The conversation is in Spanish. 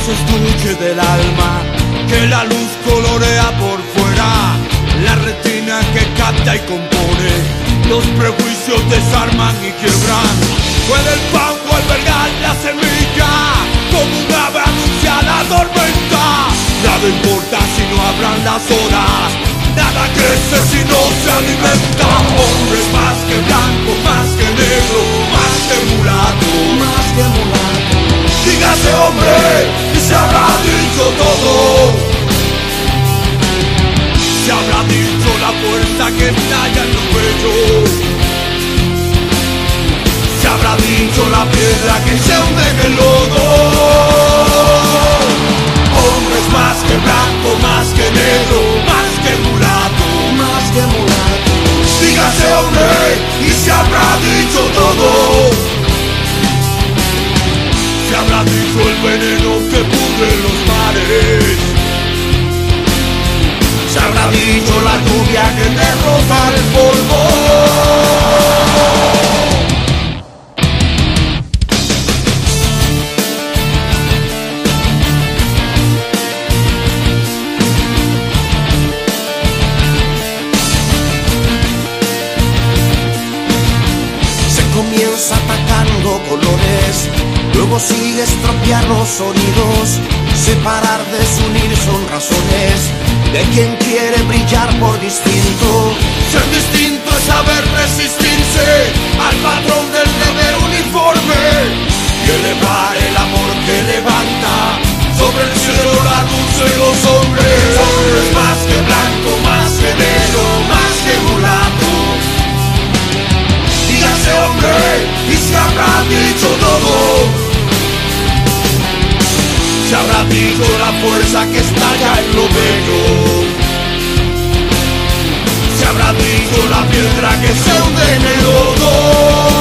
estuche del alma, que la luz colorea por fuera, la retina que capta y compone, los prejuicios desarman y quiebran. Puede el fango albergar la semilla, como un ave anuncia la tormenta. Nada importa si no abran las horas, nada crece si no se alimenta. Hombres más que blanco, más que negro, más que mulato, más que mulato. Dígase hombre y se habrá dicho todo. Se habrá dicho la fuerza que estalla en lo bello. Se habrá dicho la piedra que se hunde en el lodo. Hombres más que blanco, más que negro, más que mulato, más que mulato. Dígase hombre y se habrá dicho todo. Se habrá dicho el veneno que pudre los mares. Se habrá dicho la lluvia que derrota el polvo. Se comienza atacando colores, luego sigue estropear los sonidos. Separar, desunir son razones de quien quiere brillar por distinto. Ser distinto es saber resistirse al patrón del deber uniforme y elevar el amor que levanta sobre el cielo la luz de los hombres. Hombres más que blanco, más que negro, más que mulato. Dígase hombre y se habrá dicho todo. Se habrá dicho la fuerza que estalla en lo bello. Se habrá dicho la piedra que se hunde en el lodo.